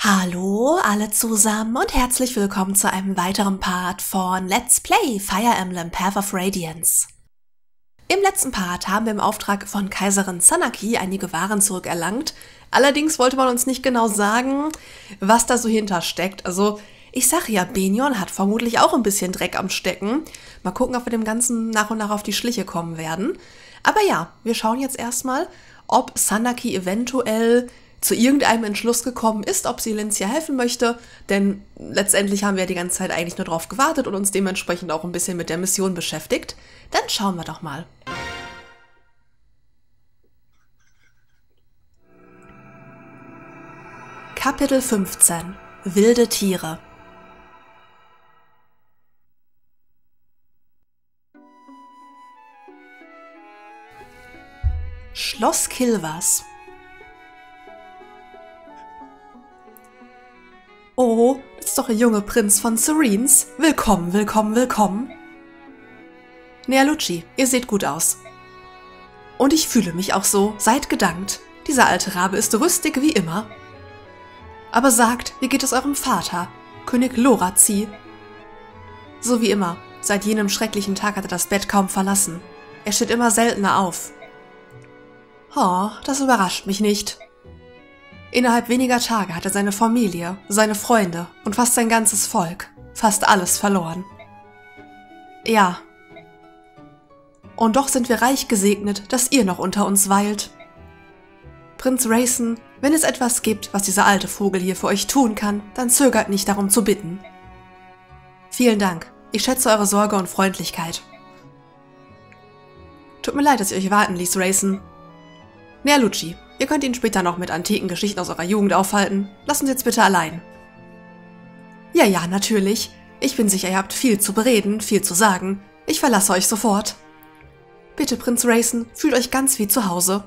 Hallo alle zusammen und herzlich willkommen zu einem weiteren Part von Let's Play Fire Emblem Path of Radiance. Im letzten Part haben wir im Auftrag von Kaiserin Zanaki einige Waren zurückerlangt. Allerdings wollte man uns nicht genau sagen, was da so hintersteckt. Also ich sage ja, Benyon hat vermutlich auch ein bisschen Dreck am Stecken. Mal gucken, ob wir dem Ganzen nach und nach auf die Schliche kommen werden. Aber ja, wir schauen jetzt erstmal, ob Zanaki eventuell zu irgendeinem Entschluss gekommen ist, ob sie Lynzia helfen möchte, denn letztendlich haben wir die ganze Zeit eigentlich nur drauf gewartet und uns dementsprechend auch ein bisschen mit der Mission beschäftigt. Dann schauen wir doch mal. Kapitel 15 – Wilde Tiere. Schloss Kilwas. Oh, das ist doch der junge Prinz von Serines. Willkommen, willkommen, willkommen. Nealucci, ihr seht gut aus. Und ich fühle mich auch so, seid gedankt. Dieser alte Rabe ist rüstig wie immer. Aber sagt, wie geht es eurem Vater, König Lorazi? So wie immer, seit jenem schrecklichen Tag hat er das Bett kaum verlassen. Er steht immer seltener auf. Oh, das überrascht mich nicht. Innerhalb weniger Tage hat er seine Familie, seine Freunde und fast sein ganzes Volk, fast alles verloren. Ja. Und doch sind wir reich gesegnet, dass ihr noch unter uns weilt. Prinz Rayson, wenn es etwas gibt, was dieser alte Vogel hier für euch tun kann, dann zögert nicht darum zu bitten. Vielen Dank, ich schätze eure Sorge und Freundlichkeit. Tut mir leid, dass ich euch warten ließ, Rayson. Nealucci, ihr könnt ihn später noch mit antiken Geschichten aus eurer Jugend aufhalten. Lasst uns jetzt bitte allein. Ja, ja, natürlich. Ich bin sicher, ihr habt viel zu bereden, viel zu sagen. Ich verlasse euch sofort. Bitte, Prinz Rayson, fühlt euch ganz wie zu Hause.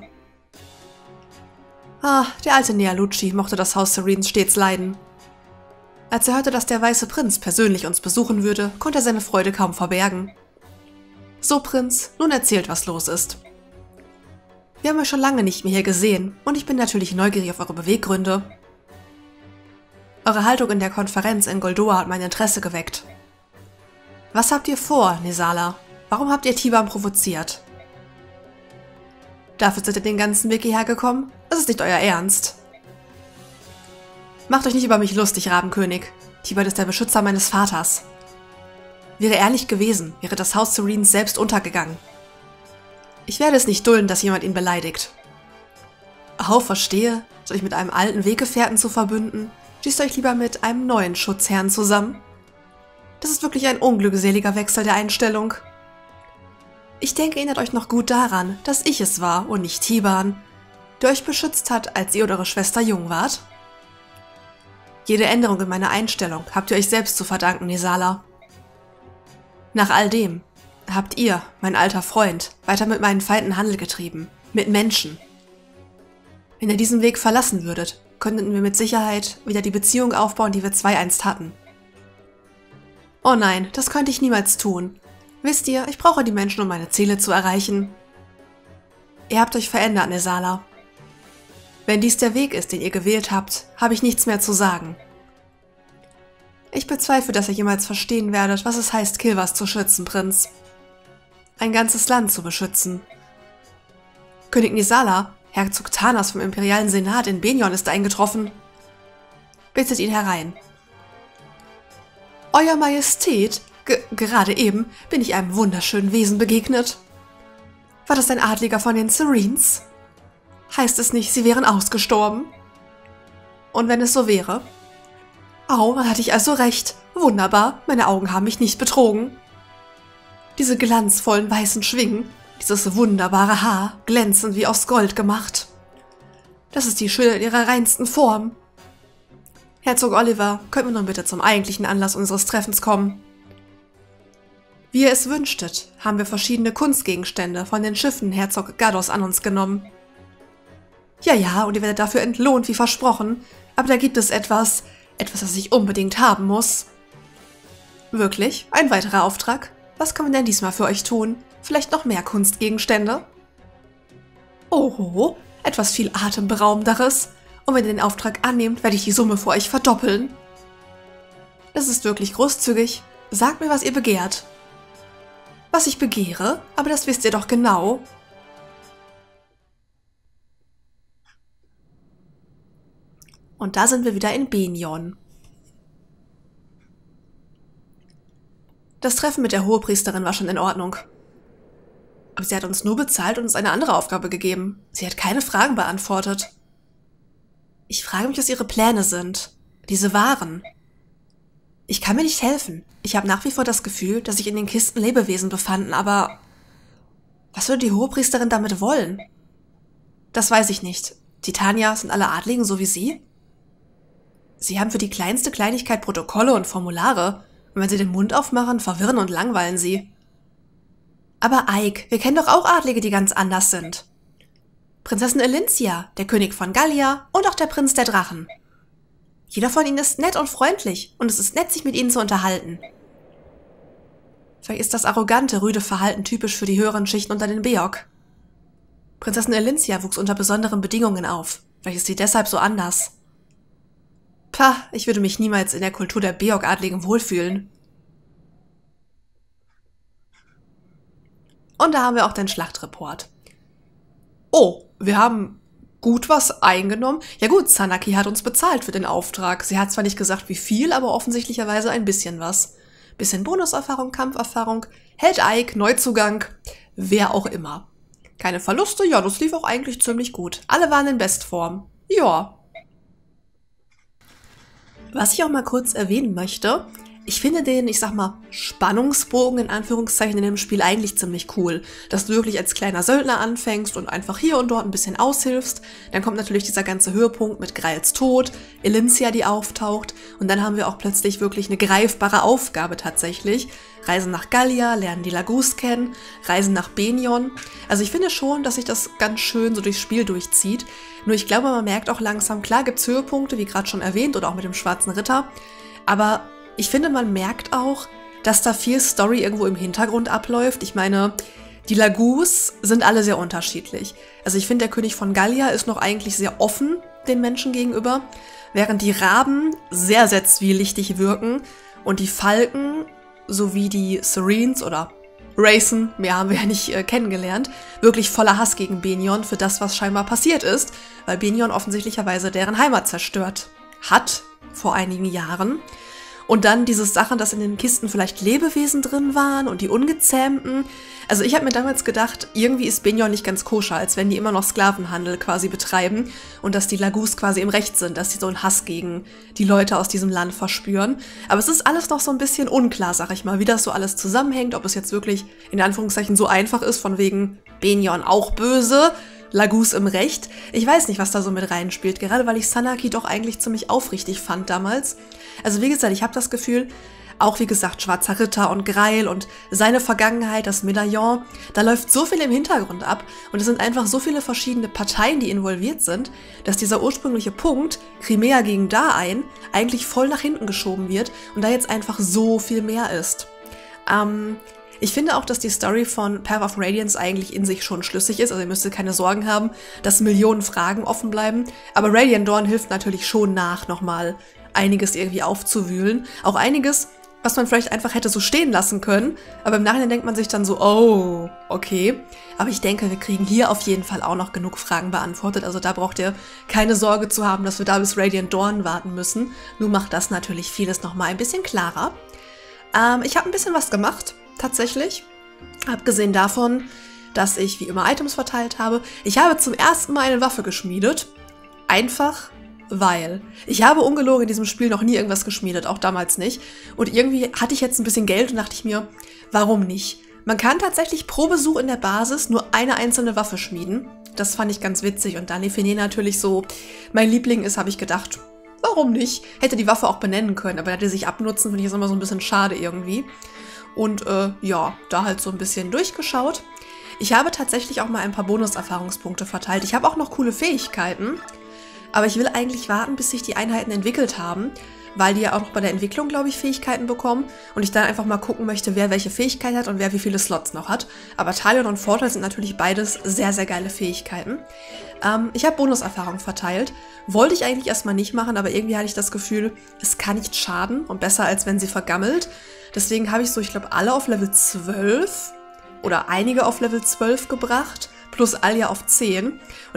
Ah, der alte Nealucci mochte das Haus Serines stets leiden. Als er hörte, dass der weiße Prinz persönlich uns besuchen würde, konnte er seine Freude kaum verbergen. So, Prinz, nun erzählt, was los ist. Wir haben euch schon lange nicht mehr hier gesehen und ich bin natürlich neugierig auf eure Beweggründe. Eure Haltung in der Konferenz in Goldoa hat mein Interesse geweckt. Was habt ihr vor, Nesala? Warum habt ihr Tibam provoziert? Dafür seid ihr den ganzen Weg hierher gekommen? Das ist nicht euer Ernst. Macht euch nicht über mich lustig, Rabenkönig. Tibam ist der Beschützer meines Vaters. Wäre er nicht gewesen, wäre das Haus Serines selbst untergegangen. Ich werde es nicht dulden, dass jemand ihn beleidigt. Oh, verstehe. Soll ich mit einem alten Weggefährten zu verbünden? Schließt euch lieber mit einem neuen Schutzherrn zusammen? Das ist wirklich ein unglückseliger Wechsel der Einstellung. Ich denke, erinnert euch noch gut daran, dass ich es war und nicht Tiban, der euch beschützt hat, als ihr oder eure Schwester jung wart. Jede Änderung in meiner Einstellung habt ihr euch selbst zu verdanken, Nesala. Nach all dem habt ihr, mein alter Freund, weiter mit meinen Feinden Handel getrieben. Mit Menschen. Wenn ihr diesen Weg verlassen würdet, könnten wir mit Sicherheit wieder die Beziehung aufbauen, die wir zwei einst hatten. Oh nein, das könnte ich niemals tun. Wisst ihr, ich brauche die Menschen, um meine Ziele zu erreichen. Ihr habt euch verändert, Nesala. Wenn dies der Weg ist, den ihr gewählt habt, habe ich nichts mehr zu sagen. Ich bezweifle, dass ihr jemals verstehen werdet, was es heißt, Kilwas zu schützen, Prinz. Ein ganzes Land zu beschützen. König Nesala, Herzog Thanas vom Imperialen Senat in Benyon ist eingetroffen. Bittet ihn herein. Euer Majestät, gerade eben bin ich einem wunderschönen Wesen begegnet. War das ein Adliger von den Serines? Heißt es nicht, sie wären ausgestorben? Und wenn es so wäre? Au, hatte ich also recht. Wunderbar, meine Augen haben mich nicht betrogen. Diese glanzvollen weißen Schwingen, dieses wunderbare Haar, glänzend wie aus Gold gemacht. Das ist die Schönheit ihrer reinsten Form. Herzog Oliver, könnt ihr nun bitte zum eigentlichen Anlass unseres Treffens kommen? Wie ihr es wünschtet, haben wir verschiedene Kunstgegenstände von den Schiffen Herzog Gardos an uns genommen. Ja, ja, und ihr werdet dafür entlohnt, wie versprochen, aber da gibt es etwas, was ich unbedingt haben muss. Wirklich? Ein weiterer Auftrag? Was können wir denn diesmal für euch tun? Vielleicht noch mehr Kunstgegenstände? Oho, etwas viel Atemberaubenderes. Und wenn ihr den Auftrag annehmt, werde ich die Summe für euch verdoppeln. Das ist wirklich großzügig. Sagt mir, was ihr begehrt. Was ich begehre? Aber das wisst ihr doch genau. Und da sind wir wieder in Benion. Das Treffen mit der Hohepriesterin war schon in Ordnung. Aber sie hat uns nur bezahlt und uns eine andere Aufgabe gegeben. Sie hat keine Fragen beantwortet. Ich frage mich, was ihre Pläne sind. Diese Waren. Ich kann mir nicht helfen. Ich habe nach wie vor das Gefühl, dass sich in den Kisten Lebewesen befanden, aber was würde die Hohepriesterin damit wollen? Das weiß ich nicht. Titania, sind alle Adligen so wie sie? Sie haben für die kleinste Kleinigkeit Protokolle und Formulare. Und wenn sie den Mund aufmachen, verwirren und langweilen sie. Aber Ike, wir kennen doch auch Adlige, die ganz anders sind. Prinzessin Elincia, der König von Gallia und auch der Prinz der Drachen. Jeder von ihnen ist nett und freundlich und es ist nett, sich mit ihnen zu unterhalten. Vielleicht ist das arrogante, rüde Verhalten typisch für die höheren Schichten unter den Beok. Prinzessin Elincia wuchs unter besonderen Bedingungen auf. Vielleicht ist sie deshalb so anders. Pah, ich würde mich niemals in der Kultur der Beok-Adligen wohlfühlen. Und da haben wir auch den Schlachtreport. Oh, wir haben gut was eingenommen. Ja gut, Zanaki hat uns bezahlt für den Auftrag. Sie hat zwar nicht gesagt, wie viel, aber offensichtlicherweise ein bisschen was. Bisschen Bonuserfahrung, Kampferfahrung, Held Ike, Neuzugang, wer auch immer. Keine Verluste, ja, das lief auch eigentlich ziemlich gut. Alle waren in Bestform. Ja. Was ich auch mal kurz erwähnen möchte, ich finde den, ich sag mal, Spannungsbogen in Anführungszeichen in dem Spiel eigentlich ziemlich cool. Dass du wirklich als kleiner Söldner anfängst und einfach hier und dort ein bisschen aushilfst. Dann kommt natürlich dieser ganze Höhepunkt mit Grails Tod, Elincia, die auftaucht. Und dann haben wir auch plötzlich wirklich eine greifbare Aufgabe tatsächlich. Reisen nach Gallia, lernen die Laguz kennen, reisen nach Benion. Also ich finde schon, dass sich das ganz schön so durchs Spiel durchzieht. Nur ich glaube, man merkt auch langsam, klar gibt's Höhepunkte, wie gerade schon erwähnt, oder auch mit dem Schwarzen Ritter. Aber ich finde, man merkt auch, dass da viel Story irgendwo im Hintergrund abläuft. Ich meine, die Laguz sind alle sehr unterschiedlich. Also ich finde, der König von Gallia ist noch eigentlich sehr offen den Menschen gegenüber, während die Raben sehr, sehr zwielichtig wirken und die Falken sowie die Serenes oder Racen, mehr haben wir ja nicht kennengelernt, wirklich voller Hass gegen Benion für das, was scheinbar passiert ist, weil Benion offensichtlicherweise deren Heimat zerstört hat vor einigen Jahren. Und dann diese Sachen, dass in den Kisten vielleicht Lebewesen drin waren und die Ungezähmten. Also ich habe mir damals gedacht, irgendwie ist Benion nicht ganz koscher, als wenn die immer noch Sklavenhandel quasi betreiben und dass die Laguz quasi im Recht sind, dass sie so einen Hass gegen die Leute aus diesem Land verspüren. Aber es ist alles noch so ein bisschen unklar, sag ich mal, wie das so alles zusammenhängt, ob es jetzt wirklich in Anführungszeichen so einfach ist, von wegen Benion auch böse, Laguz im Recht. Ich weiß nicht, was da so mit reinspielt, gerade weil ich Zanaki doch eigentlich ziemlich aufrichtig fand damals. Also wie gesagt, ich habe das Gefühl, auch wie gesagt, Schwarzer Ritter und Grail und seine Vergangenheit, das Medaillon, da läuft so viel im Hintergrund ab und es sind einfach so viele verschiedene Parteien, die involviert sind, dass dieser ursprüngliche Punkt, Crimea gegen Daein, eigentlich voll nach hinten geschoben wird und da jetzt einfach so viel mehr ist. Ich finde auch, dass die Story von Path of Radiance eigentlich in sich schon schlüssig ist, also ihr müsst keine Sorgen haben, dass Millionen Fragen offen bleiben, aber Radiant Dawn hilft natürlich schon nach, nochmal einiges irgendwie aufzuwühlen. Auch einiges, was man vielleicht einfach hätte so stehen lassen können, aber im Nachhinein denkt man sich dann so, oh, okay. Aber ich denke, wir kriegen hier auf jeden Fall auch noch genug Fragen beantwortet, also da braucht ihr keine Sorge zu haben, dass wir da bis Radiant Dawn warten müssen. Nur macht das natürlich vieles nochmal ein bisschen klarer. Ich habe ein bisschen was gemacht, tatsächlich. Abgesehen davon, dass ich wie immer Items verteilt habe. Ich habe zum ersten Mal eine Waffe geschmiedet. Einfach weil. Ich habe ungelogen in diesem Spiel noch nie irgendwas geschmiedet, auch damals nicht. Und irgendwie hatte ich jetzt ein bisschen Geld und dachte ich mir, warum nicht? Man kann tatsächlich pro Besuch in der Basis nur eine einzelne Waffe schmieden. Das fand ich ganz witzig. Und da Nefene natürlich so mein Liebling ist, habe ich gedacht, warum nicht? Hätte die Waffe auch benennen können, aber hätte sich abnutzen, finde ich das immer so ein bisschen schade irgendwie. Und ja, da halt so ein bisschen durchgeschaut. Ich habe tatsächlich auch mal ein paar Bonuserfahrungspunkte verteilt. Ich habe auch noch coole Fähigkeiten. Aber ich will eigentlich warten, bis sich die Einheiten entwickelt haben, weil die ja auch noch bei der Entwicklung, glaube ich, Fähigkeiten bekommen und ich dann einfach mal gucken möchte, wer welche Fähigkeit hat und wer wie viele Slots noch hat. Aber Talion und Vorteil sind natürlich beides sehr, sehr geile Fähigkeiten. Ich habe Bonuserfahrung verteilt. Wollte ich eigentlich erstmal nicht machen, aber irgendwie hatte ich das Gefühl, es kann nicht schaden und besser, als wenn sie vergammelt. Deswegen habe ich so, ich glaube, alle auf Level 12 oder einige auf Level 12 gebracht, plus Alia auf 10. Und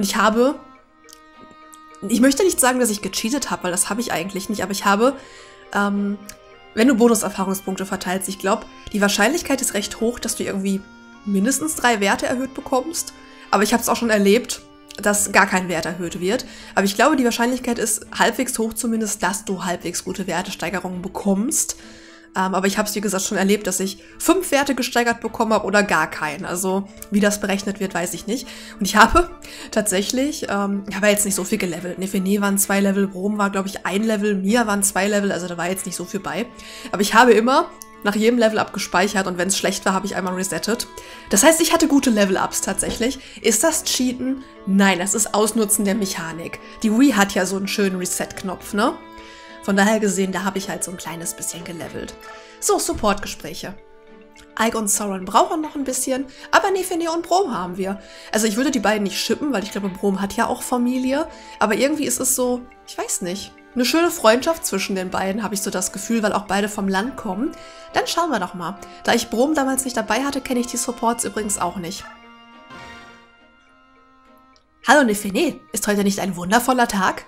ich möchte nicht sagen, dass ich gecheatet habe, weil das habe ich eigentlich nicht, aber ich habe, wenn du Bonuserfahrungspunkte verteilst, ich glaube, die Wahrscheinlichkeit ist recht hoch, dass du irgendwie mindestens 3 Werte erhöht bekommst. Aber ich habe es auch schon erlebt, dass gar kein Wert erhöht wird. Aber ich glaube, die Wahrscheinlichkeit ist halbwegs hoch zumindest, dass du halbwegs gute Wertesteigerungen bekommst. Aber ich habe es, wie gesagt, schon erlebt, dass ich 5 Werte gesteigert bekommen habe oder gar keinen. Also wie das berechnet wird, weiß ich nicht. Und ich habe tatsächlich, ich habe jetzt nicht so viel gelevelt. Nefene waren 2 Level, Brom war, glaube ich, 1 Level, Mia waren 2 Level, also da war jetzt nicht so viel bei. Aber ich habe immer nach jedem Level-Up gespeichert und wenn es schlecht war, habe ich einmal resettet. Das heißt, ich hatte gute Level-Ups tatsächlich. Ist das Cheaten? Nein, das ist Ausnutzen der Mechanik. Die Wii hat ja so einen schönen Reset-Knopf, ne? Von daher gesehen, da habe ich halt so ein kleines bisschen gelevelt. So, Support-Gespräche. Ike und Sauron brauchen noch ein bisschen, aber Nefene und Brom haben wir. Also ich würde die beiden nicht shippen, weil ich glaube, Brom hat ja auch Familie. Aber irgendwie ist es so, ich weiß nicht, eine schöne Freundschaft zwischen den beiden, habe ich so das Gefühl, weil auch beide vom Land kommen. Dann schauen wir doch mal. Da ich Brom damals nicht dabei hatte, kenne ich die Supports übrigens auch nicht. Hallo Nefene, ist heute nicht ein wundervoller Tag?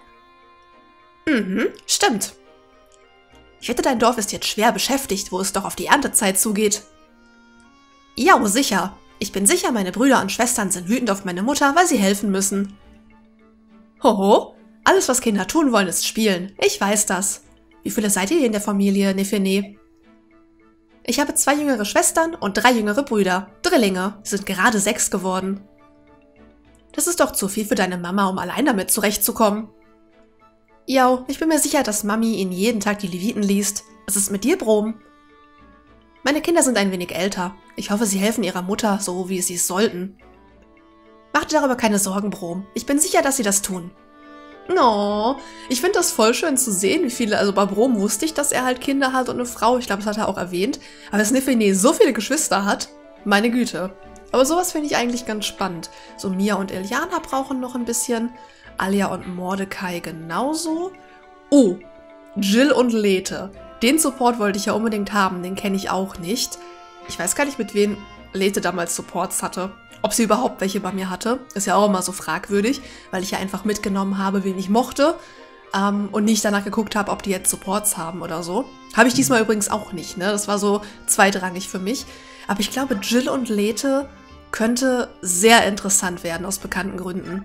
Stimmt. Ich wette, dein Dorf ist jetzt schwer beschäftigt, wo es doch auf die Erntezeit zugeht. Ja, sicher. Ich bin sicher, meine Brüder und Schwestern sind wütend auf meine Mutter, weil sie helfen müssen. Hoho, alles, was Kinder tun wollen, ist spielen. Ich weiß das. Wie viele seid ihr in der Familie, Nefene? Ich habe 2 jüngere Schwestern und 3 jüngere Brüder. Drillinge. Sie sind gerade 6 geworden. Das ist doch zu viel für deine Mama, um allein damit zurechtzukommen. Ja, ich bin mir sicher, dass Mami ihnen jeden Tag die Leviten liest. Was ist mit dir, Brom? Meine Kinder sind ein wenig älter. Ich hoffe, sie helfen ihrer Mutter, so wie sie es sollten. Mach dir darüber keine Sorgen, Brom. Ich bin sicher, dass sie das tun. Oh, ich finde das voll schön zu sehen, wie viele, also bei Brom wusste ich, dass er halt Kinder hat und eine Frau. Ich glaube, das hat er auch erwähnt. Aber dass Nefene so viele Geschwister hat, meine Güte. Aber sowas finde ich eigentlich ganz spannend. So Mia und Iliana brauchen noch ein bisschen. Alia und Mordecai genauso. Oh, Jill und Lethe. Den Support wollte ich ja unbedingt haben, den kenne ich auch nicht. Ich weiß gar nicht, mit wem Lethe damals Supports hatte. Ob sie überhaupt welche bei mir hatte, ist ja auch immer so fragwürdig, weil ich ja einfach mitgenommen habe, wen ich mochte und nicht danach geguckt habe, ob die jetzt Supports haben oder so. Habe ich diesmal übrigens auch nicht, ne? Das war so zweitrangig für mich. Aber ich glaube, Jill und Lethe könnte sehr interessant werden, aus bekannten Gründen.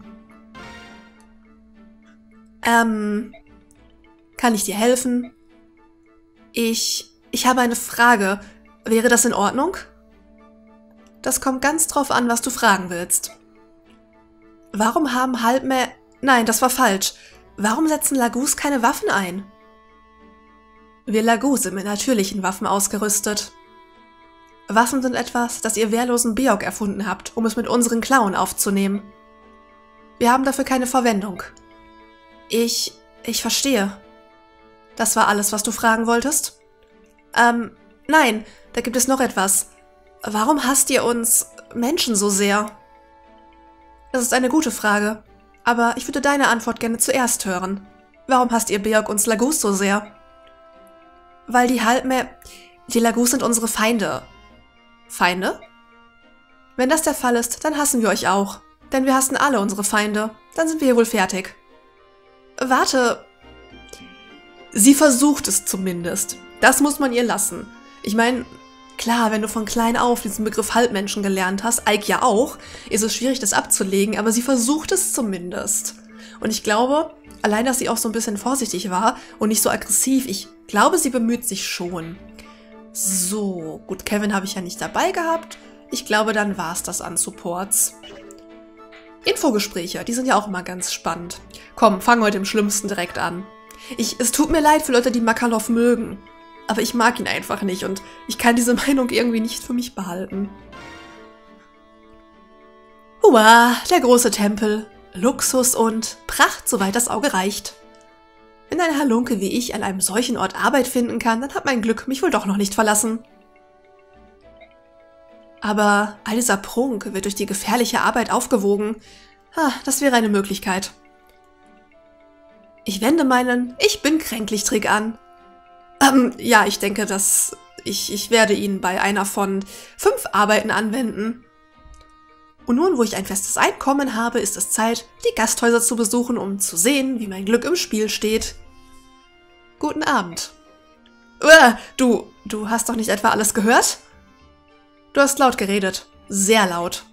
Kann ich dir helfen? Ich habe eine Frage. Wäre das in Ordnung? Das kommt ganz drauf an, was du fragen willst. Warum haben Halbme... Nein, das war falsch. Warum setzen Lagus keine Waffen ein? Wir Lagus sind mit natürlichen Waffen ausgerüstet. Waffen sind etwas, das ihr wehrlosen Beok erfunden habt, um es mit unseren Klauen aufzunehmen. Wir haben dafür keine Verwendung. Ich verstehe. Das war alles, was du fragen wolltest? Nein, da gibt es noch etwas. Warum hasst ihr uns Menschen so sehr? Das ist eine gute Frage, aber ich würde deine Antwort gerne zuerst hören. Warum hasst ihr Beok uns Lagus so sehr? Weil die Lagus sind unsere Feinde. Feinde? Wenn das der Fall ist, dann hassen wir euch auch. Denn wir hassen alle unsere Feinde. Dann sind wir hier wohl fertig. Warte. Sie versucht es zumindest. Das muss man ihr lassen. Ich meine, klar, wenn du von klein auf diesen Begriff Halbmenschen gelernt hast, Ike ja auch, ist es schwierig, das abzulegen, aber sie versucht es zumindest. Und ich glaube, allein, dass sie auch so ein bisschen vorsichtig war und nicht so aggressiv, ich glaube, sie bemüht sich schon. So, gut, Kevin habe ich ja nicht dabei gehabt. Ich glaube, dann war es das an Supports. Infogespräche, die sind ja auch immer ganz spannend. Komm, fang heute im Schlimmsten direkt an. Es tut mir leid für Leute, die Makarov mögen. Aber ich mag ihn einfach nicht und ich kann diese Meinung irgendwie nicht für mich behalten. Hua, der große Tempel. Luxus und Pracht, soweit das Auge reicht. Wenn ein Halunke wie ich an einem solchen Ort Arbeit finden kann, dann hat mein Glück mich wohl doch noch nicht verlassen. Aber all dieser Prunk wird durch die gefährliche Arbeit aufgewogen. Das wäre eine Möglichkeit. Ich wende meinen Ich-bin-kränklich-Trick an. Ja, ich denke, dass ich werde ihn bei einer von 5 Arbeiten anwenden. Und nun, wo ich ein festes Einkommen habe, ist es Zeit, die Gasthäuser zu besuchen, um zu sehen, wie mein Glück im Spiel steht. Guten Abend. Du hast doch nicht etwa alles gehört? Du hast laut geredet. Sehr laut.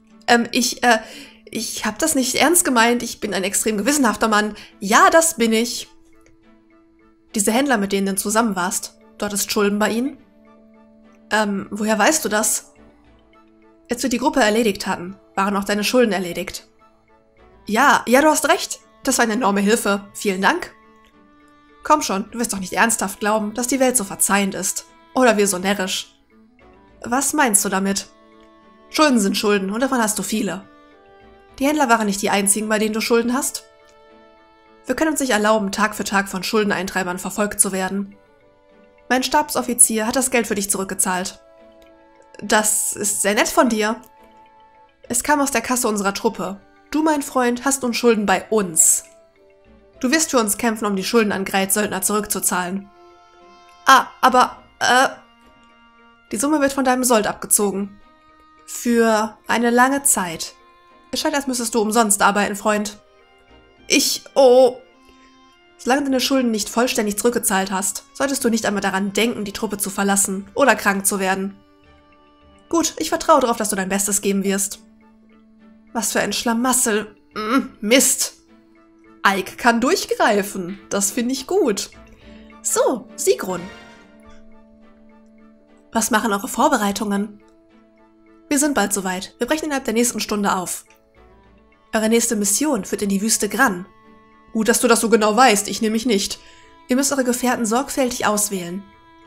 Ich hab das nicht ernst gemeint. Ich bin ein extrem gewissenhafter Mann. Ja, das bin ich. Diese Händler, mit denen du zusammen warst, dort ist Schulden bei ihnen? Woher weißt du das? Als wir die Gruppe erledigt hatten, waren auch deine Schulden erledigt. Ja, du hast recht. Das war eine enorme Hilfe. Vielen Dank. Komm schon, du wirst doch nicht ernsthaft glauben, dass die Welt so verzeihend ist. Oder wir so närrisch. Was meinst du damit? Schulden sind Schulden und davon hast du viele. Die Händler waren nicht die einzigen, bei denen du Schulden hast. Wir können uns nicht erlauben, Tag für Tag von Schuldeneintreibern verfolgt zu werden. Mein Stabsoffizier hat das Geld für dich zurückgezahlt. Das ist sehr nett von dir. Es kam aus der Kasse unserer Truppe. Du, mein Freund, hast nun Schulden bei uns. Du wirst für uns kämpfen, um die Schulden an Greitsöldner zurückzuzahlen. Aber die Summe wird von deinem Sold abgezogen. Für eine Zeit. Es scheint, als müsstest du umsonst arbeiten, Freund. Solange du deine Schulden nicht vollständig zurückgezahlt hast, solltest du nicht einmal daran denken, die Truppe zu verlassen oder krank zu werden. Gut, ich vertraue darauf, dass du dein Bestes geben wirst. Was für ein Schlamassel. Mist. Ike kann durchgreifen. Das finde ich gut. So, Sigrun. Was machen eure Vorbereitungen? Wir sind bald soweit. Wir brechen innerhalb der nächsten Stunde auf. Eure nächste Mission führt in die Wüste Gran. Gut, dass du das so genau weißt. Ich nämlich nicht. Ihr müsst eure Gefährten sorgfältig auswählen.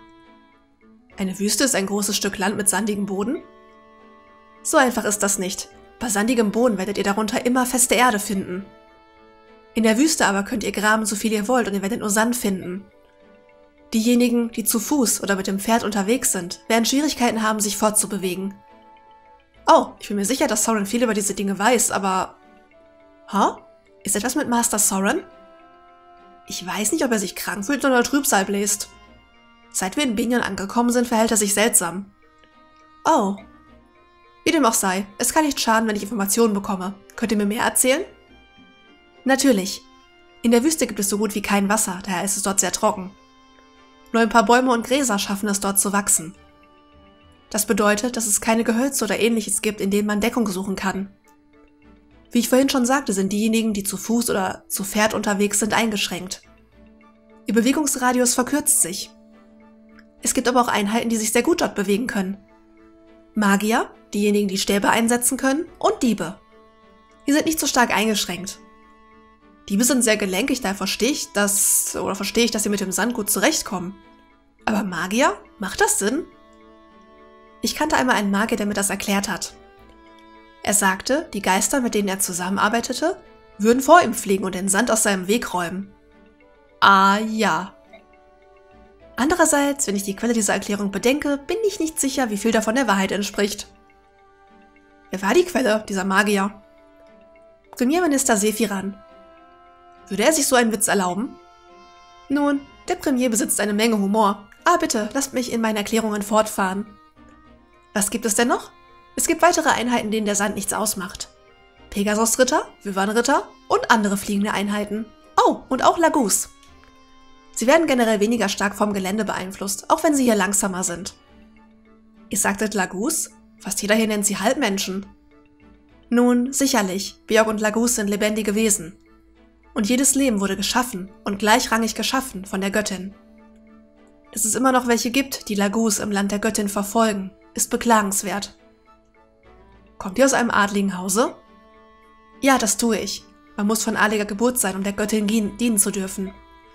Eine Wüste ist ein großes Stück Land mit sandigem Boden? So einfach ist das nicht. Bei sandigem Boden werdet ihr darunter immer feste Erde finden. In der Wüste aber könnt ihr graben, so viel ihr wollt, und ihr werdet nur Sand finden. Diejenigen, die zu Fuß oder mit dem Pferd unterwegs sind, werden Schwierigkeiten haben, sich fortzubewegen. Oh, ich bin mir sicher, dass Soren viel über diese Dinge weiß, aber... Ist etwas mit Master Soren? Ich weiß nicht, ob er sich krank fühlt oder Trübsal bläst. Seit wir in Binion angekommen sind, verhält er sich seltsam. Oh. Wie dem auch sei, es kann nicht schaden, wenn ich Informationen bekomme. Könnt ihr mir mehr erzählen? Natürlich. In der Wüste gibt es so gut wie kein Wasser, daher ist es dort sehr trocken. Nur ein paar Bäume und Gräser schaffen es dort zu wachsen. Das bedeutet, dass es keine Gehölze oder ähnliches gibt, in denen man Deckung suchen kann. Wie ich vorhin schon sagte, sind diejenigen, die zu Fuß oder zu Pferd unterwegs sind, eingeschränkt. Ihr Bewegungsradius verkürzt sich. Es gibt aber auch Einheiten, die sich sehr gut dort bewegen können. Magier, diejenigen, die Stäbe einsetzen können, und Diebe. Die sind nicht so stark eingeschränkt. Diebe sind sehr gelenkig, daher verstehe ich, dass sie mit dem Sand gut zurechtkommen. Aber Magier? Macht das Sinn? Ich kannte einmal einen Magier, der mir das erklärt hat. Er sagte, die Geister, mit denen er zusammenarbeitete, würden vor ihm fliegen und den Sand aus seinem Weg räumen. Ah ja. Andererseits, wenn ich die Quelle dieser Erklärung bedenke, bin ich nicht sicher, wie viel davon der Wahrheit entspricht. Wer war die Quelle, dieser Magier? Premierminister Sephiran. Würde er sich so einen Witz erlauben? Nun, der Premier besitzt eine Menge Humor. Bitte, lasst mich in meinen Erklärungen fortfahren. Was gibt es denn noch? Es gibt weitere Einheiten, denen der Sand nichts ausmacht. Pegasus-Ritter, Wyvern-Ritter und andere fliegende Einheiten. Oh, und auch Lagus. Sie werden generell weniger stark vom Gelände beeinflusst, auch wenn sie hier langsamer sind. Ihr sagtet Lagus? Fast jeder hier nennt sie Halbmenschen. Nun, sicherlich, Björk und Lagus sind lebendige Wesen. Und jedes Leben wurde geschaffen und gleichrangig geschaffen von der Göttin. Dass es immer noch welche gibt, die Lagus im Land der Göttin verfolgen, ist beklagenswert. Kommt ihr aus einem adligen Hause? Ja, das tue ich. Man muss von adliger Geburt sein, um der Göttin dienen zu dürfen.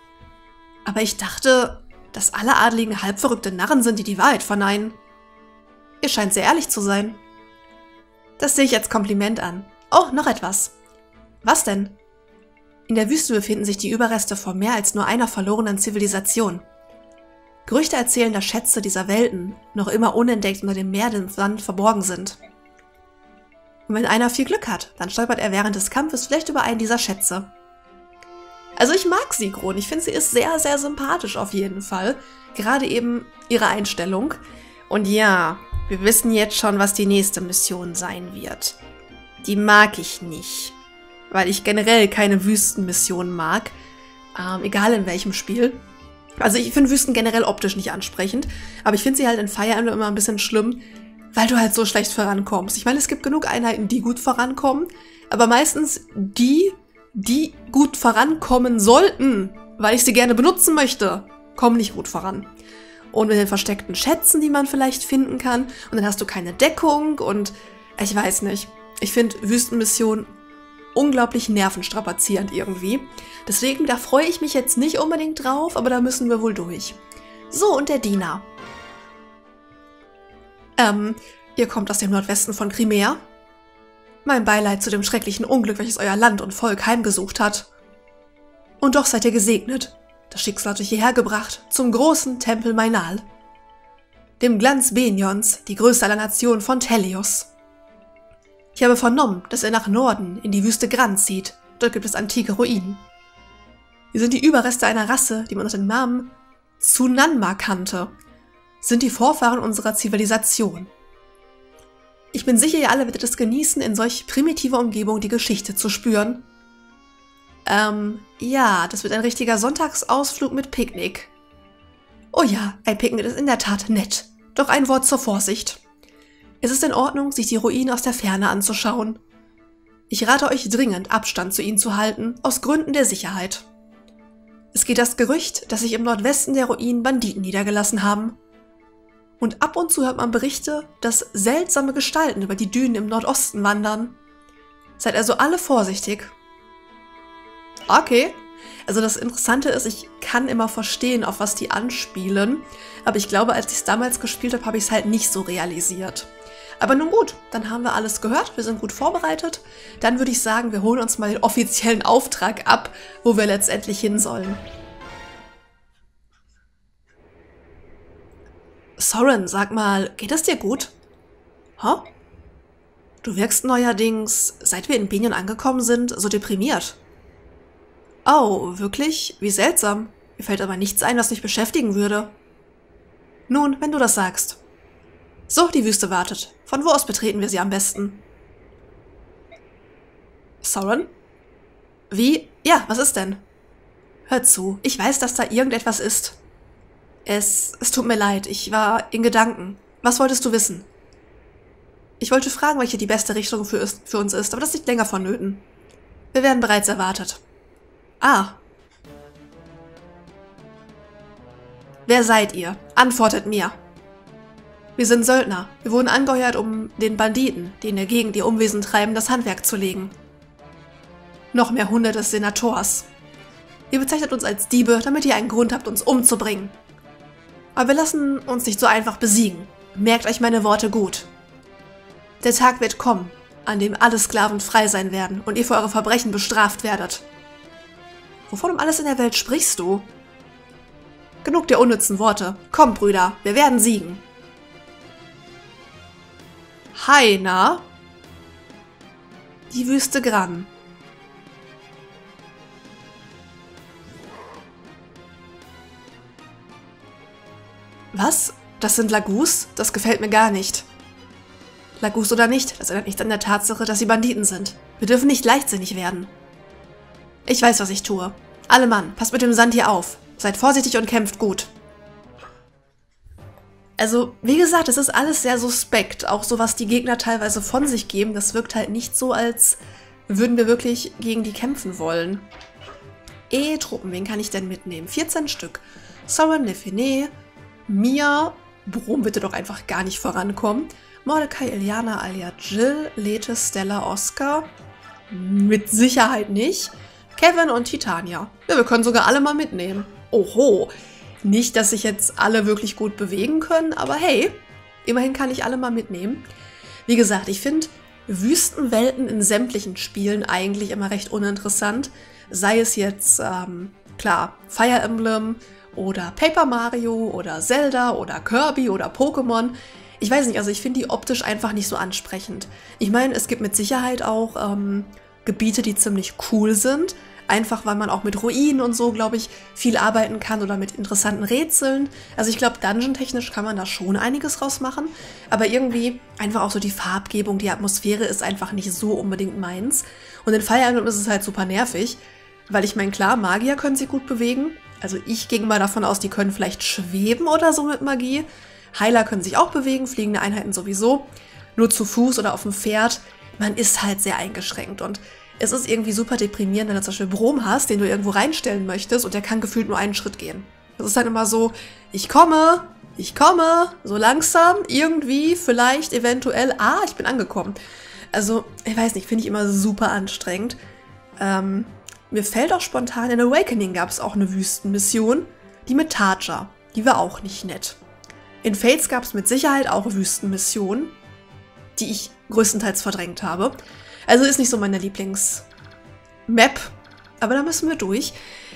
Aber ich dachte, dass alle Adligen halbverrückte Narren sind, die die Wahrheit verneinen. Ihr scheint sehr ehrlich zu sein. Das sehe ich als Kompliment an. Oh, noch etwas. Was denn? In der Wüste befinden sich die Überreste von mehr als nur einer verlorenen Zivilisation. Gerüchte erzählen, dass Schätze dieser Welten noch immer unentdeckt unter dem Meer dem Sand verborgen sind. Und wenn einer viel Glück hat, dann stolpert er während des Kampfes vielleicht über einen dieser Schätze. Also ich mag Sigrun, ich finde sie ist sehr, sehr sympathisch auf jeden Fall. Gerade eben ihre Einstellung. Und ja, wir wissen jetzt schon, was die nächste Mission sein wird. Die mag ich nicht. Weil ich generell keine Wüstenmissionen mag. Egal in welchem Spiel. Also ich finde Wüsten generell optisch nicht ansprechend. Aber ich finde sie halt in Fire Emblem immer ein bisschen schlimm, weil du halt so schlecht vorankommst. Ich meine, es gibt genug Einheiten, die gut vorankommen. Aber meistens die gut vorankommen sollten, weil ich sie gerne benutzen möchte, kommen nicht gut voran. Und mit den versteckten Schätzen, die man vielleicht finden kann. Und dann hast du keine Deckung und ich weiß nicht. Ich finde Wüstenmissionen unglaublich nervenstrapazierend irgendwie. Deswegen, da freue ich mich jetzt nicht unbedingt drauf, aber da müssen wir wohl durch. So, und der Diener. Ihr kommt aus dem Nordwesten von Crimea. Mein Beileid zu dem schrecklichen Unglück, welches euer Land und Volk heimgesucht hat. Und doch seid ihr gesegnet. Das Schicksal hat euch hierher gebracht, zum großen Tempel Mainal. Dem Glanz Benions, die größte aller Nationen von Telios. Ich habe vernommen, dass er nach Norden in die Wüste Gran zieht. Dort gibt es antike Ruinen. Wir sind die Überreste einer Rasse, die man unter dem Namen Tsunanma kannte. Sind die Vorfahren unserer Zivilisation. Ich bin sicher, ihr alle werdet es genießen, in solch primitiver Umgebung die Geschichte zu spüren. Ja, das wird ein richtiger Sonntagsausflug mit Picknick. Oh ja, ein Picknick ist in der Tat nett. Doch ein Wort zur Vorsicht. Es ist in Ordnung, sich die Ruinen aus der Ferne anzuschauen. Ich rate euch dringend, Abstand zu ihnen zu halten, aus Gründen der Sicherheit. Es geht das Gerücht, dass sich im Nordwesten der Ruinen Banditen niedergelassen haben. Und ab und zu hört man Berichte, dass seltsame Gestalten über die Dünen im Nordosten wandern. Seid also alle vorsichtig. Okay. Also das Interessante ist, ich kann immer verstehen, auf was die anspielen. Aber ich glaube, als ich es damals gespielt habe, habe ich es halt nicht so realisiert. Aber nun gut, dann haben wir alles gehört, wir sind gut vorbereitet. Dann würde ich sagen, wir holen uns mal den offiziellen Auftrag ab, wo wir letztendlich hin sollen. Soren, sag mal, geht es dir gut? Hä? Du wirkst neuerdings, seit wir in Benion angekommen sind, so deprimiert. Oh, wirklich? Wie seltsam. Mir fällt aber nichts ein, was mich beschäftigen würde. Nun, wenn du das sagst. So, die Wüste wartet. Von wo aus betreten wir sie am besten? Soren? Wie? Ja, was ist denn? Hör zu, ich weiß, dass da irgendetwas ist. Es tut mir leid, ich war in Gedanken. Was wolltest du wissen? Ich wollte fragen, welche die beste Richtung für uns ist, aber das ist nicht länger vonnöten. Wir werden bereits erwartet. Ah. Wer seid ihr? Antwortet mir. Wir sind Söldner. Wir wurden angeheuert, um den Banditen, die in der Gegend ihr Unwesen treiben, das Handwerk zu legen. Noch mehr Hunde des Senators. Ihr bezeichnet uns als Diebe, damit ihr einen Grund habt, uns umzubringen. Aber wir lassen uns nicht so einfach besiegen. Merkt euch meine Worte gut. Der Tag wird kommen, an dem alle Sklaven frei sein werden und ihr für eure Verbrechen bestraft werdet. Wovon um alles in der Welt sprichst du? Genug der unnützen Worte. Kommt, Brüder, wir werden siegen. Hi, na? Die Wüste Gran. Was? Das sind Lagus? Das gefällt mir gar nicht. Lagus oder nicht, das ändert nichts an der Tatsache, dass sie Banditen sind. Wir dürfen nicht leichtsinnig werden. Ich weiß, was ich tue. Alle Mann, passt mit dem Sand hier auf. Seid vorsichtig und kämpft gut. Also, wie gesagt, es ist alles sehr suspekt. Auch so, was die Gegner teilweise von sich geben, das wirkt halt nicht so, als würden wir wirklich gegen die kämpfen wollen. Truppen, wen kann ich denn mitnehmen? 14 Stück. Soren, Nefene, Mia, Brom bitte doch einfach gar nicht vorankommen. Mordecai, Iliana, Alia, Jill, Lethe, Stella, Oscar. Mit Sicherheit nicht. Kevin und Titania. Ja, wir können sogar alle mal mitnehmen. Oho. Nicht, dass sich jetzt alle wirklich gut bewegen können, aber hey, immerhin kann ich alle mal mitnehmen. Wie gesagt, ich finde Wüstenwelten in sämtlichen Spielen eigentlich immer recht uninteressant. Sei es jetzt, klar, Fire Emblem oder Paper Mario oder Zelda oder Kirby oder Pokémon. Ich weiß nicht, also ich finde die optisch einfach nicht so ansprechend. Ich meine, es gibt mit Sicherheit auch Gebiete, die ziemlich cool sind. Einfach, weil man auch mit Ruinen und so, glaube ich, viel arbeiten kann oder mit interessanten Rätseln. Also ich glaube, dungeon-technisch kann man da schon einiges rausmachen. Aber irgendwie einfach auch so die Farbgebung, die Atmosphäre ist einfach nicht so unbedingt meins. Und in Fire Emblem ist es halt super nervig. Weil ich meine, klar, Magier können sich gut bewegen. Also ich gehe mal davon aus, die können vielleicht schweben oder so mit Magie. Heiler können sich auch bewegen, fliegende Einheiten sowieso. Nur zu Fuß oder auf dem Pferd. Man ist halt sehr eingeschränkt und es ist irgendwie super deprimierend, wenn du zum Beispiel Brom hast, den du irgendwo reinstellen möchtest und der kann gefühlt nur einen Schritt gehen. Das ist dann immer so, ich komme, so langsam, irgendwie, vielleicht, eventuell, ich bin angekommen. Also, ich weiß nicht, finde ich immer super anstrengend. Mir fällt auch spontan, in Awakening gab es auch eine Wüstenmission, die mit Tarja, die war auch nicht nett. In Fates gab es mit Sicherheit auch Wüstenmissionen, die ich größtenteils verdrängt habe. Also ist nicht so meine Lieblings-Map, aber da müssen wir durch.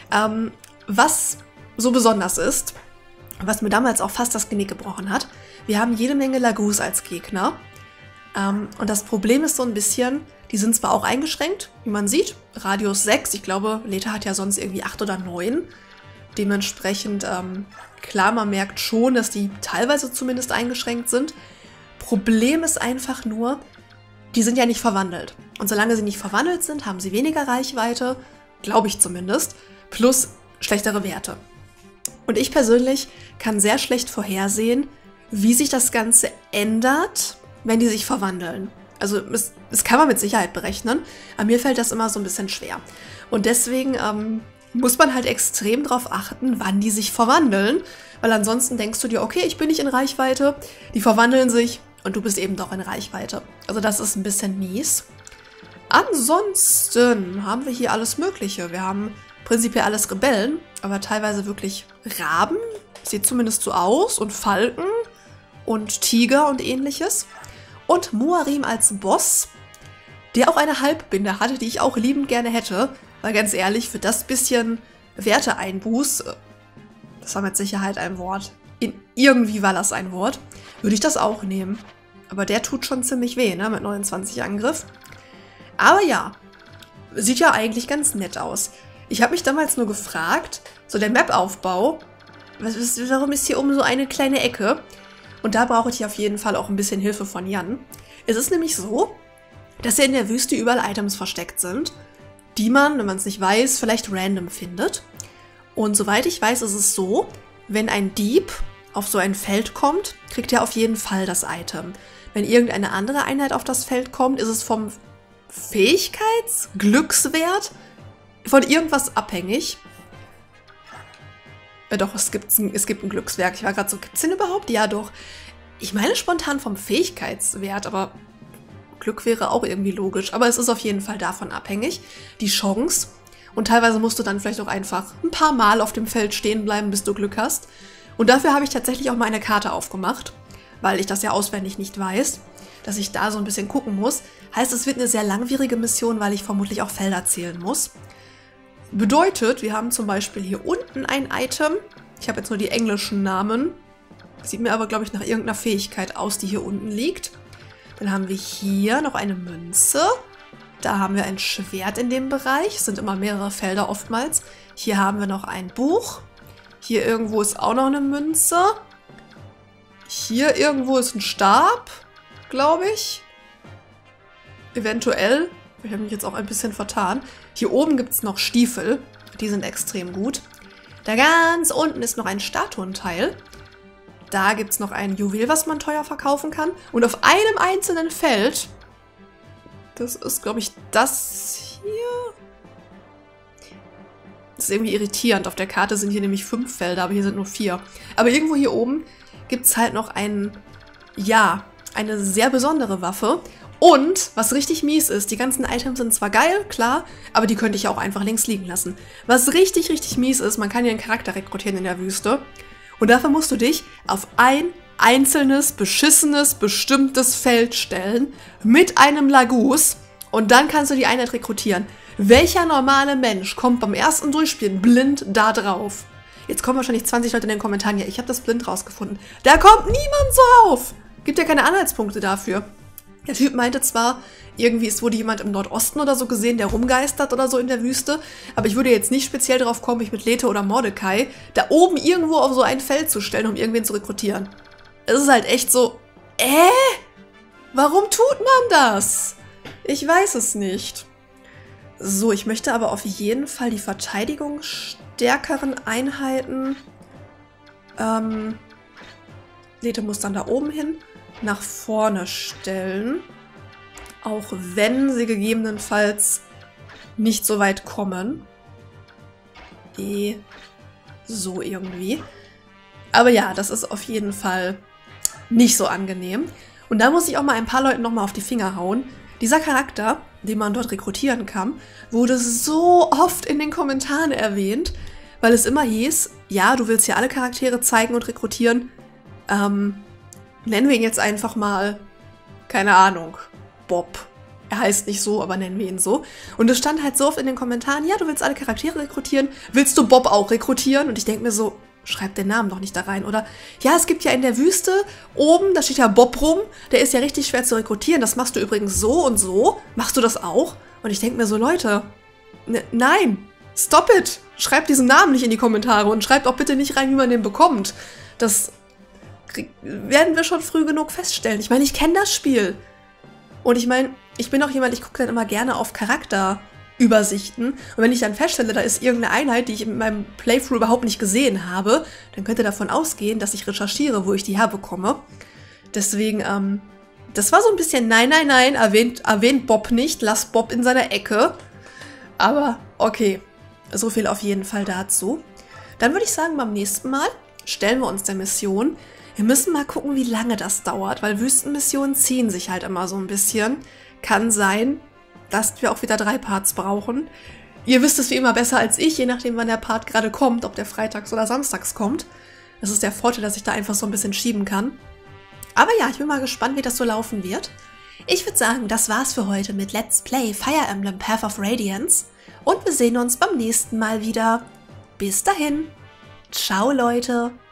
Was so besonders ist, was mir damals auch fast das Genick gebrochen hat, wir haben jede Menge Lagus als Gegner. Und das Problem ist so ein bisschen, die sind zwar auch eingeschränkt, wie man sieht, Radius 6, ich glaube, Leta hat ja sonst irgendwie 8 oder 9. Dementsprechend, klar, man merkt schon, dass die teilweise zumindest eingeschränkt sind. Problem ist einfach nur, die sind ja nicht verwandelt. Und solange sie nicht verwandelt sind, haben sie weniger Reichweite, glaube ich zumindest, plus schlechtere Werte. Und ich persönlich kann sehr schlecht vorhersehen, wie sich das Ganze ändert, wenn die sich verwandeln. Also das kann man mit Sicherheit berechnen, aber mir fällt das immer so ein bisschen schwer. Und deswegen muss man halt extrem darauf achten, wann die sich verwandeln, weil ansonsten denkst du dir, okay, ich bin nicht in Reichweite, die verwandeln sich und du bist eben doch in Reichweite. Also das ist ein bisschen mies. Ansonsten haben wir hier alles Mögliche. Wir haben prinzipiell alles Rebellen, aber teilweise wirklich Raben, sieht zumindest so aus, und Falken und Tiger und ähnliches. Und Muarim als Boss, der auch eine Halbbinde hatte, die ich auch liebend gerne hätte. Weil ganz ehrlich, für das bisschen Werteeinbuß, das war mit Sicherheit ein Wort, irgendwie war das ein Wort, würde ich das auch nehmen. Aber der tut schon ziemlich weh, ne, mit 29 Angriff. Aber ja, sieht ja eigentlich ganz nett aus. Ich habe mich damals nur gefragt, so der Map-Aufbau, warum ist hier oben so eine kleine Ecke? Und da brauche ich auf jeden Fall auch ein bisschen Hilfe von Jan. Es ist nämlich so, dass ja in der Wüste überall Items versteckt sind, die man, wenn man es nicht weiß, vielleicht random findet. Und soweit ich weiß, ist es so, wenn ein Dieb auf so ein Feld kommt, kriegt er auf jeden Fall das Item. Wenn irgendeine andere Einheit auf das Feld kommt, ist es vom Glückswert von irgendwas abhängig. Doch, es gibt ein Glückswerk. Ich war gerade so, gibt es den überhaupt? Ja, doch. Ich meine spontan vom Fähigkeitswert, aber Glück wäre auch irgendwie logisch. Aber es ist auf jeden Fall davon abhängig, die Chance. Und teilweise musst du dann vielleicht auch einfach ein paar Mal auf dem Feld stehen bleiben, bis du Glück hast. Und dafür habe ich tatsächlich auch mal eine Karte aufgemacht, weil ich das ja auswendig nicht weiß, dass ich da so ein bisschen gucken muss. Heißt, es wird eine sehr langwierige Mission, weil ich vermutlich auch Felder zählen muss. Bedeutet, wir haben zum Beispiel hier unten ein Item. Ich habe jetzt nur die englischen Namen. Sieht mir aber, glaube ich, nach irgendeiner Fähigkeit aus, die hier unten liegt. Dann haben wir hier noch eine Münze. Da haben wir ein Schwert in dem Bereich. Es sind immer mehrere Felder oftmals. Hier haben wir noch ein Buch. Hier irgendwo ist auch noch eine Münze. Hier irgendwo ist ein Stab, glaube ich. Eventuell. Ich habe mich jetzt auch ein bisschen vertan. Hier oben gibt es noch Stiefel. Die sind extrem gut. Da ganz unten ist noch ein Statuenteil. Da gibt es noch ein Juwel, was man teuer verkaufen kann. Und auf einem einzelnen Feld, das ist, glaube ich, das hier. Das ist irgendwie irritierend. Auf der Karte sind hier nämlich 5 Felder, aber hier sind nur 4. Aber irgendwo hier oben gibt es halt noch eine sehr besondere Waffe. Und, was richtig mies ist, die ganzen Items sind zwar geil, klar, aber die könnte ich auch einfach links liegen lassen. Was richtig, richtig mies ist, man kann ja einen Charakter rekrutieren in der Wüste. Und dafür musst du dich auf ein einzelnes, beschissenes, bestimmtes Feld stellen mit einem Lagus und dann kannst du die Einheit rekrutieren. Welcher normale Mensch kommt beim ersten Durchspielen blind da drauf? Jetzt kommen wahrscheinlich 20 Leute in den Kommentaren, ja, ich habe das blind rausgefunden. Da kommt niemand so auf. Gibt ja keine Anhaltspunkte dafür. Der Typ meinte zwar, irgendwie es wurde jemand im Nordosten oder so gesehen, der rumgeistert oder so in der Wüste, aber ich würde jetzt nicht speziell darauf kommen, mich mit Lethe oder Mordecai da oben irgendwo auf so ein Feld zu stellen, um irgendwen zu rekrutieren. Es ist halt echt so, warum tut man das? Ich weiß es nicht. So, ich möchte aber auf jeden Fall die verteidigungsstärkeren Einheiten, Lethe muss dann da oben hin, nach vorne stellen. Auch wenn sie gegebenenfalls nicht so weit kommen. So irgendwie. Aber ja, das ist auf jeden Fall nicht so angenehm. Und da muss ich auch mal ein paar Leuten nochmal auf die Finger hauen. Dieser Charakter, den man dort rekrutieren kann, wurde so oft in den Kommentaren erwähnt, weil es immer hieß, ja, du willst hier alle Charaktere zeigen und rekrutieren. Nennen wir ihn jetzt einfach mal, keine Ahnung, Bob. Er heißt nicht so, aber nennen wir ihn so. Und es stand halt so oft in den Kommentaren, ja, du willst alle Charaktere rekrutieren, willst du Bob auch rekrutieren? Und ich denke mir so, schreib den Namen doch nicht da rein. Oder, ja, es gibt ja in der Wüste oben, da steht ja Bob rum, der ist ja richtig schwer zu rekrutieren. Das machst du übrigens so und so. Machst du das auch? Und ich denke mir so, Leute, nein, stop it. Schreibt diesen Namen nicht in die Kommentare und schreibt auch bitte nicht rein, wie man den bekommt. Das werden wir schon früh genug feststellen. Ich meine, ich kenne das Spiel. Und ich meine, ich bin auch jemand, ich gucke dann immer gerne auf Charakterübersichten. Und wenn ich dann feststelle, da ist irgendeine Einheit, die ich in meinem Playthrough überhaupt nicht gesehen habe, dann könnt ihr davon ausgehen, dass ich recherchiere, wo ich die herbekomme. Deswegen, das war so ein bisschen, nein, erwähnt Bob nicht, lasst Bob in seiner Ecke. Aber okay, so viel auf jeden Fall dazu. Dann würde ich sagen, beim nächsten Mal stellen wir uns der Mission. Wir müssen mal gucken, wie lange das dauert, weil Wüstenmissionen ziehen sich halt immer so ein bisschen. Kann sein, dass wir auch wieder 3 Parts brauchen. Ihr wisst es wie immer besser als ich, je nachdem wann der Part gerade kommt, ob der freitags oder samstags kommt. Das ist der Vorteil, dass ich da einfach so ein bisschen schieben kann. Aber ja, ich bin mal gespannt, wie das so laufen wird. Ich würde sagen, das war's für heute mit Let's Play Fire Emblem Path of Radiance. Und wir sehen uns beim nächsten Mal wieder. Bis dahin. Ciao, Leute.